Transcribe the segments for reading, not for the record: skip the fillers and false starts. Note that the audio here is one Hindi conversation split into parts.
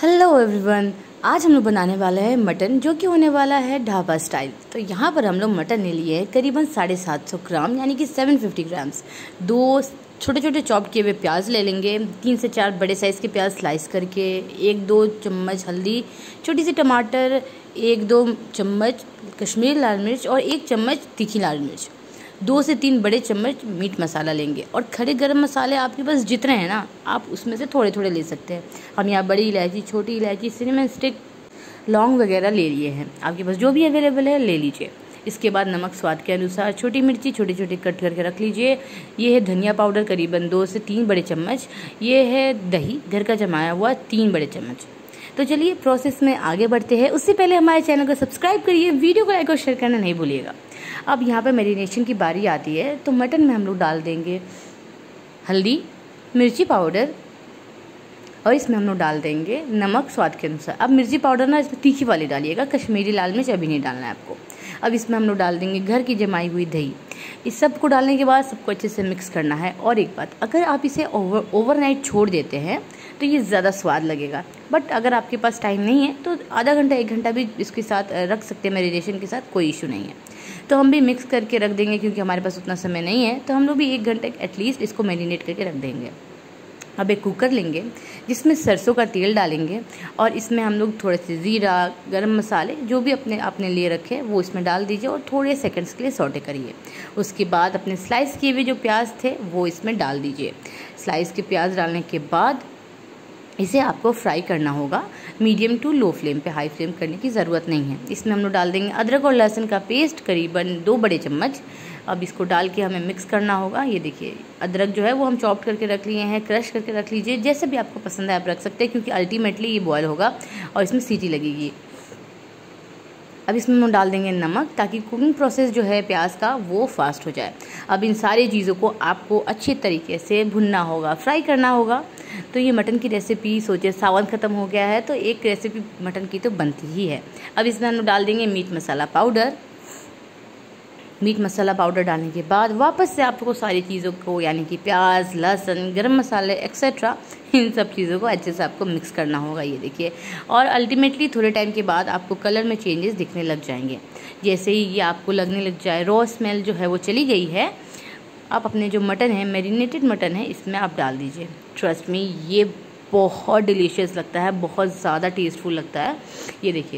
हेलो एवरीवन, आज हम लोग बनाने वाले हैं मटन, जो कि होने वाला है ढाबा स्टाइल। तो यहाँ पर हम लोग मटन ले लिए हैं करीबन 750 ग्राम, यानी कि 750 ग्राम्स। दो छोटे छोटे चॉप किए हुए प्याज ले लेंगे, 3 से 4 बड़े साइज़ के प्याज स्लाइस करके, 1-2 चम्मच हल्दी, छोटी सी टमाटर, 1-2 चम्मच कश्मीरी लाल मिर्च और 1 चम्मच तीखी लाल मिर्च, 2 से 3 बड़े चम्मच मीट मसाला लेंगे। और खड़े गरम मसाले आपके पास जितने हैं ना, आप उसमें से थोड़े थोड़े ले सकते हैं। हम यहाँ बड़ी इलायची, छोटी इलायची, सिनेमन स्टिक, लौंग वगैरह ले लिए हैं। आपके पास जो भी अवेलेबल है ले लीजिए। इसके बाद नमक स्वाद के अनुसार, छोटी मिर्ची छोटी छोटी कट करके रख लीजिए। ये है धनिया पाउडर करीबन 2 से 3 बड़े चम्मच। ये है दही घर का जमाया हुआ 3 बड़े चम्मच। तो चलिए प्रोसेस में आगे बढ़ते हैं। उससे पहले हमारे चैनल को सब्सक्राइब करिए, वीडियो को लाइक और शेयर करना नहीं भूलिएगा। अब यहाँ पर मैरिनेशन की बारी आती है, तो मटन में हम लोग डाल देंगे हल्दी, मिर्ची पाउडर, और इसमें हम लोग डाल देंगे नमक स्वाद के अनुसार। अब मिर्ची पाउडर ना इसमें तीखी वाली डालिएगा, कश्मीरी लाल मिर्च अभी नहीं डालना है आपको। अब इसमें हम लोग डाल देंगे घर की जमाई हुई दही। इस सब को डालने के बाद सबको अच्छे से मिक्स करना है। और एक बात, अगर आप इसे ओवरनाइट छोड़ देते हैं तो ये ज़्यादा स्वाद लगेगा, बट अगर आपके पास टाइम नहीं है तो आधा घंटा 1 घंटा भी इसके साथ रख सकते हैं मैरिनेशन के साथ, कोई इशू नहीं है। तो हम भी मिक्स करके रख देंगे, क्योंकि हमारे पास उतना समय नहीं है, तो हम लोग भी 1 घंटे एटलीस्ट इसको मैरिनेट करके रख देंगे। अब एक कुकर लेंगे जिसमें सरसों का तेल डालेंगे, और इसमें हम लोग थोड़े से ज़ीरा, गरम मसाले जो भी आपने लिए रखे वो इसमें डाल दीजिए और थोड़े सेकंड्स के लिए सौटे करिए। उसके बाद अपने स्लाइस किए हुए जो प्याज थे वो इसमें डाल दीजिए। स्लाइस के प्याज डालने के बाद इसे आपको फ्राई करना होगा मीडियम टू लो फ्लेम पे, हाई फ्लेम करने की ज़रूरत नहीं है। इसमें हम लोग डाल देंगे अदरक और लहसुन का पेस्ट करीबन 2 बड़े चम्मच। अब इसको डाल के हमें मिक्स करना होगा। ये देखिए अदरक जो है वो हम चॉप करके रख लिए हैं, क्रश करके रख लीजिए, जैसे भी आपको पसंद है आप रख सकते हैं, क्योंकि अल्टीमेटली ये बॉयल होगा और इसमें सीटी लगेगी। अब इसमें हम डाल देंगे नमक, ताकि कुकिंग प्रोसेस जो है प्याज का वो फास्ट हो जाए। अब इन सारी चीज़ों को आपको अच्छे तरीके से भुनना होगा, फ्राई करना होगा। तो ये मटन की रेसिपी, सोचिए सावन ख़त्म हो गया है तो एक रेसिपी मटन की तो बनती ही है। अब इसमें हम डाल देंगे meat masala powder. Meat masala powder डालने के बाद वापस से आपको सारी चीज़ों को, यानी कि प्याज, लहसुन, गरम मसाले एक्सेट्रा, इन सब चीज़ों को अच्छे से आपको मिक्स करना होगा। ये देखिए, और अल्टीमेटली थोड़े टाइम के बाद आपको कलर में चेंजेस दिखने लग जाएंगे। जैसे ही ये आपको लगने लग जाए रॉ स्मेल जो है वो चली गई है, आप अपने जो मटन है, मैरिनेटेड मटन है, इसमें आप डाल दीजिए। ट्रस्ट मी, ये बहुत डिलीशियस लगता है, बहुत ज़्यादा टेस्टफुल लगता है। ये देखिए,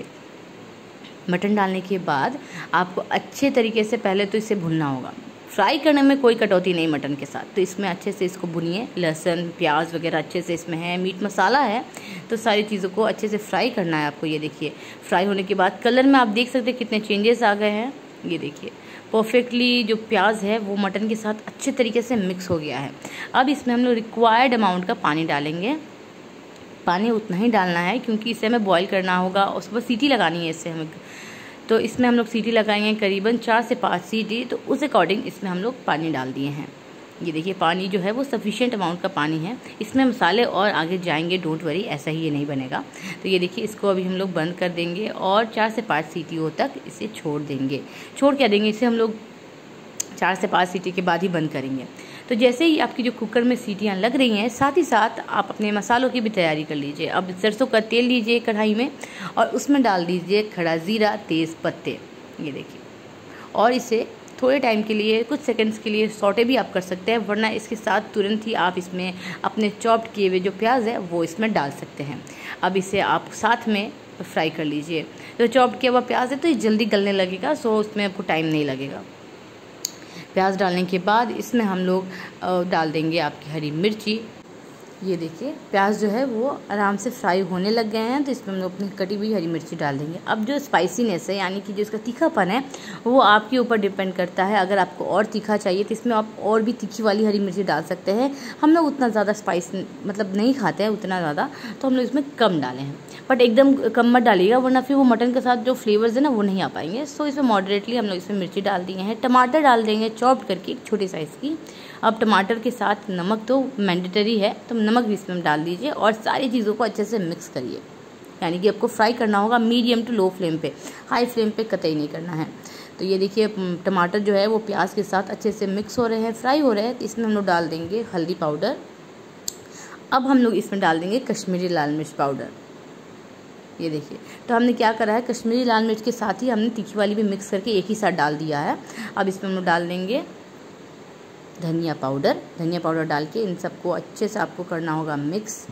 मटन डालने के बाद आपको अच्छे तरीके से पहले तो इसे भुनना होगा। फ्राई करने में कोई कटौती नहीं मटन के साथ, तो इसमें अच्छे से इसको भुनिए। लहसुन, प्याज वगैरह अच्छे से इसमें है, मीट मसाला है, तो सारी चीज़ों को अच्छे से फ्राई करना है आपको। ये देखिए, फ्राई होने के बाद कलर में आप देख सकते हैं कितने चेंजेस आ गए हैं। ये देखिए, परफेक्टली जो प्याज है वो मटन के साथ अच्छे तरीके से मिक्स हो गया है। अब इसमें हम लोग रिक्वायर्ड अमाउंट का पानी डालेंगे। पानी उतना ही डालना है, क्योंकि इसे हमें बॉईल करना होगा, उस पर सीटी लगानी है इससे हमें। तो इसमें हम लोग सीटी लगाएंगे करीबन 4 से 5 सीटी, तो उस अकॉर्डिंग इसमें हम लोग पानी डाल दिए हैं। ये देखिए, पानी जो है वो सफिशिएंट अमाउंट का पानी है। इसमें मसाले और आगे जाएंगे, डोंट वरी, ऐसा ही ये नहीं बनेगा। तो ये देखिए, इसको अभी हम लोग बंद कर देंगे और 4 से 5 सीटियों तक इसे छोड़ देंगे। छोड़ क्या देंगे इसे, हम लोग 4 से 5 सीटी के बाद ही बंद करेंगे। तो जैसे ही आपकी जो कुकर में सीटियाँ लग रही हैं, साथ ही साथ आप अपने मसालों की भी तैयारी कर लीजिए। अब सरसों का तेल लीजिए कढ़ाई में, और उसमें डाल दीजिए खड़ा ज़ीरा, तेज़ पत्ते। ये देखिए, और इसे थोड़े टाइम के लिए, कुछ सेकंड्स के लिए सौटे भी आप कर सकते हैं, वरना इसके साथ तुरंत ही आप इसमें अपने चॉप्ड किए हुए जो प्याज है वो इसमें डाल सकते हैं। अब इसे आप साथ में फ्राई कर लीजिए। तो चॉप्ड किया हुआ प्याज है तो ये जल्दी गलने लगेगा, सो उसमें आपको टाइम नहीं लगेगा। प्याज डालने के बाद इसमें हम लोग डाल देंगे आपकी हरी मिर्ची। ये देखिए, प्याज जो है वो आराम से फ्राई होने लग गए हैं, तो इसमें हम लोग अपनी कटी हुई हरी मिर्ची डाल देंगे। अब जो स्पाइसीनेस है, यानी कि जो इसका तीखापन है, वो आपके ऊपर डिपेंड करता है। अगर आपको और तीखा चाहिए तो इसमें आप और भी तीखी वाली हरी मिर्ची डाल सकते हैं। हम लोग उतना ज़्यादा स्पाइस मतलब नहीं खाते हैं उतना ज़्यादा, तो हम लोग इसमें कम डाले हैं। बट एकदम कम मत डालिएगा, वरना फिर वो मटन के साथ जो फ्लेवर्स है ना वो नहीं आ पाएंगे। सो इसमें मॉडरेटली हम लोग इसमें मिर्ची डाल दिए हैं। टमाटर डाल देंगे चॉप्ड करके, एक छोटी साइज़ की। अब टमाटर के साथ नमक तो मैंडेटरी है, तो नमक भी इसमें डाल दीजिए और सारी चीज़ों को अच्छे से मिक्स करिए। यानी कि आपको फ्राई करना होगा मीडियम टू लो फ्लेम पे, हाई फ्लेम पे कतई नहीं करना है। तो ये देखिए, टमाटर जो है वो प्याज के साथ अच्छे से मिक्स हो रहे हैं, फ्राई हो रहे हैं। तो इसमें हम लोग डाल देंगे हल्दी पाउडर। अब हम लोग इसमें डाल देंगे कश्मीरी लाल मिर्च पाउडर। ये देखिए। तो हमने क्या करा है, कश्मीरी लाल मिर्च के साथ ही हमने तीखी वाली भी मिक्स करके एक ही साथ डाल दिया है। अब इसमें हम लोग डाल देंगे धनिया पाउडर डाल के इन सबको अच्छे से आपको करना होगा मिक्स।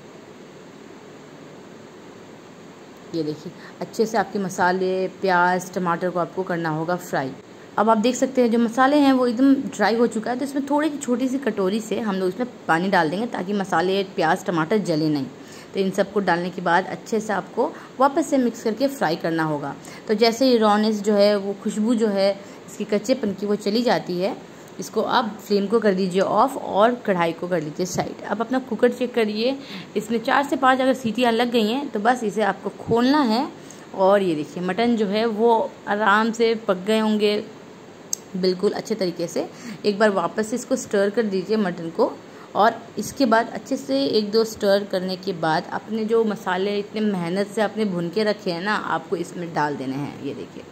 ये देखिए अच्छे से आपके मसाले, प्याज, टमाटर को आपको करना होगा फ्राई। अब आप देख सकते हैं जो मसाले हैं वो एकदम ड्राई हो चुका है, तो इसमें थोड़ी छोटी सी कटोरी से हम लोग इसमें पानी डाल देंगे ताकि मसाले, प्याज, टमाटर जले नहीं। तो इन सबको डालने के बाद अच्छे से आपको वापस से मिक्स करके फ्राई करना होगा। तो जैसे ही रॉनेस जो है, वो खुशबू जो है इसकी कच्चेपन की वो चली जाती है, इसको आप फ्लेम को कर दीजिए ऑफ और कढ़ाई को कर लीजिए साइड। अब अपना कुकर चेक करिए, इसमें 4 से 5 अगर सीटियाँ लग गई हैं तो बस इसे आपको खोलना है। और ये देखिए मटन जो है वो आराम से पक गए होंगे बिल्कुल अच्छे तरीके से। एक बार वापस से इसको स्टर कर दीजिए मटन को, और इसके बाद अच्छे से 1-2 स्टर करने के बाद अपने जो मसाले इतने मेहनत से आपने भून के रखे हैं ना, आपको इसमें डाल देने हैं। ये देखिए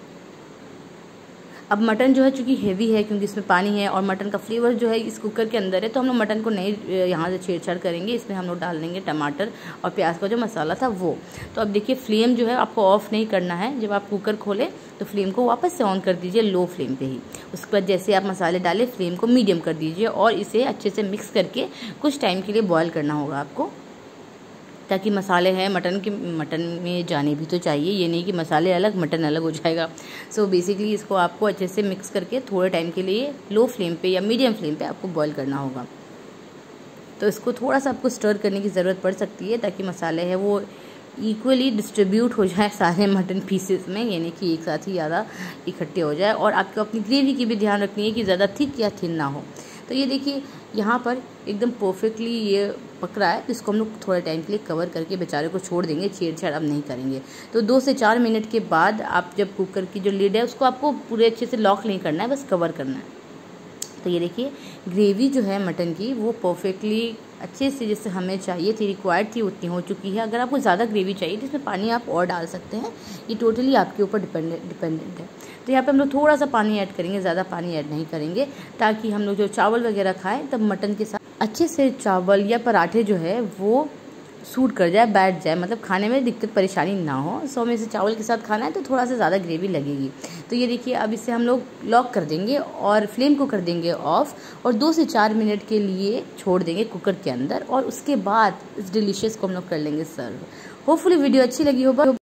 अब मटन जो है चूँकि हेवी है क्योंकि इसमें पानी है और मटन का फ्लेवर जो है इस कुकर के अंदर है, तो हम लोग मटन को नहीं यहाँ से छेड़छाड़ करेंगे। इसमें हम लोग डाल देंगे टमाटर और प्याज का जो मसाला था वो। तो अब देखिए फ्लेम जो है आपको ऑफ़ नहीं करना है। जब आप कुकर खोलें तो फ्लेम को वापस से ऑन कर दीजिए लो फ्लेम पे ही। उसके बाद जैसे आप मसाले डालें फ्लेम को मीडियम कर दीजिए और इसे अच्छे से मिक्स करके कुछ टाइम के लिए बॉयल करना होगा आपको, ताकि मसाले हैं मटन में जाने भी तो चाहिए। ये नहीं कि मसाले अलग मटन अलग हो जाएगा। सो बेसिकली इसको आपको अच्छे से मिक्स करके थोड़े टाइम के लिए लो फ्लेम पे या मीडियम फ्लेम पे आपको बॉईल करना होगा। तो इसको थोड़ा सा आपको स्टर करने की ज़रूरत पड़ सकती है ताकि मसाले हैं वो इक्वली डिस्ट्रीब्यूट हो जाए सारे मटन पीसेस में, यानी कि एक साथ ही ज़्यादा इकट्ठे हो जाए। और आपको अपनी ग्रेवी की भी ध्यान रखनी है कि ज़्यादा थिक या थिन ना हो। तो ये देखिए यहाँ पर एकदम परफेक्टली ये पक रहा है। तो इसको हम लोग थोड़े टाइम के लिए कवर करके बेचारे को छोड़ देंगे, छेड़छाड़ अब नहीं करेंगे। तो 2 से 4 मिनट के बाद आप जब कुकर की जो लिड है उसको आपको पूरे अच्छे से लॉक नहीं करना है, बस कवर करना है। तो ये देखिए ग्रेवी जो है मटन की वो परफेक्टली अच्छे से जैसे हमें चाहिए थी, रिक्वायर्ड थी, उतनी हो चुकी है। अगर आपको ज़्यादा ग्रेवी चाहिए तो इसमें पानी आप और डाल सकते हैं, ये टोटली आपके ऊपर डिपेंडेंट है। तो यहाँ पे हम लोग थोड़ा सा पानी ऐड करेंगे, ज़्यादा पानी ऐड नहीं करेंगे, ताकि हम लोग जो चावल वगैरह खाएं तब मटन के साथ अच्छे से चावल या पराठे जो है वो सूट कर जाए, बैठ जाए, मतलब खाने में दिक्कत परेशानी ना हो। सो में से चावल के साथ खाना है तो थोड़ा सा ज़्यादा ग्रेवी लगेगी। तो ये देखिए अब इसे हम लोग लॉक कर देंगे और फ्लेम को कर देंगे ऑफ और 2 से 4 मिनट के लिए छोड़ देंगे कुकर के अंदर, और उसके बाद इस डिलीशियस को हम लोग कर लेंगे सर्व। होपफुली वीडियो अच्छी लगी हो।